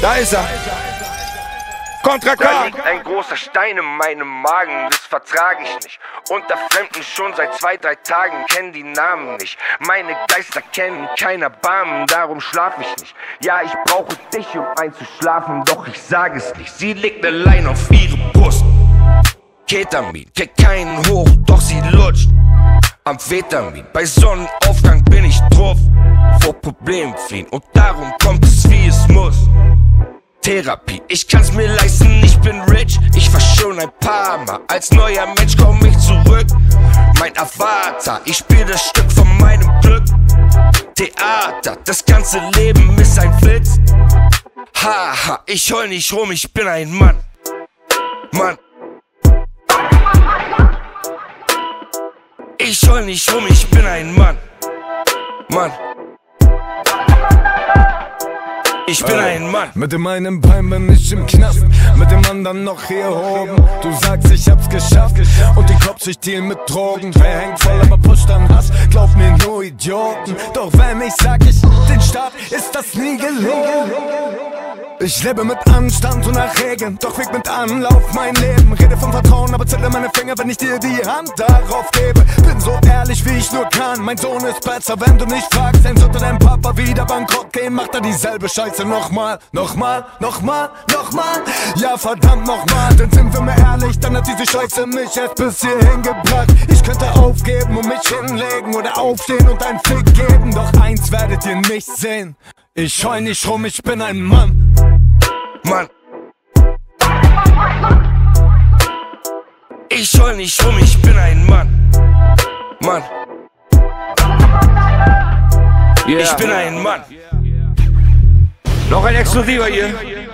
Da ist er. Contra K. Da liegt ein großer Stein in meinem Magen, das vertrage ich nicht. Unter Fremden schon seit 2, 3 Tagen, kennen die Namen nicht. Meine Geister kennen kein Erbarmen, darum schlaf ich nicht. Ja, ich brauche dich, um einzuschlafen, doch ich sage es nicht. Sie legt allein auf ihre Brust. Ketamin, kriegt keinen hoch, doch sie lutscht. Amphetamin, bei Sonnenaufgang bin ich drauf. Vor Problemen fliehen und darum kommt es wie es muss. Therapie, ich kann's mir leisten, ich bin rich. Ich war schon ein paar Mal, als neuer Mensch komm ich zurück. Mein Avatar, ich spiel das Stück von meinem Glück. Theater, das ganze Leben ist ein Witz. Haha, ich heul nicht rum, ich bin ein Mann. Mann. Ich heul nicht rum, ich bin ein Mann. Mann. Ich bin ein Mann. Mit dem einen Bein bin ich im Knast, mit dem anderen noch hier oben. Du sagst, ich hab's geschafft und die Cops, ich deal mit Drogen. Wer hängt voll, aber pusht an Hass, glaub mir nur Idioten. Doch wenn ich sag, ich den Staat, ist das nie gelungen. Ich lebe mit Anstand und nach Regeln, doch wieg mit Anlauf mein Leben. Rede vom Vertrauen, aber zähle meine Finger, wenn ich dir die Hand darauf gebe. Bin so ehrlich, wie ich nur kann, mein Sohn ist besser, wenn du nicht fragst. Denn sollte dein Papa wieder bankrott gehen, macht er dieselbe Scheiße nochmal. Nochmal, nochmal, nochmal, ja verdammt nochmal. Denn sind wir mal ehrlich, dann hat diese Scheiße mich erst bis hierhin gebracht. Ich könnte aufgeben und mich hinlegen oder aufstehen und einen Fick geben. Doch eins werdet ihr nicht sehen, ich heul nicht rum, ich bin ein Mann. Mann. Ich heul nicht rum, ich bin ein Mann. Mann. Ich bin ein Mann. Noch ein Exklusiver hier.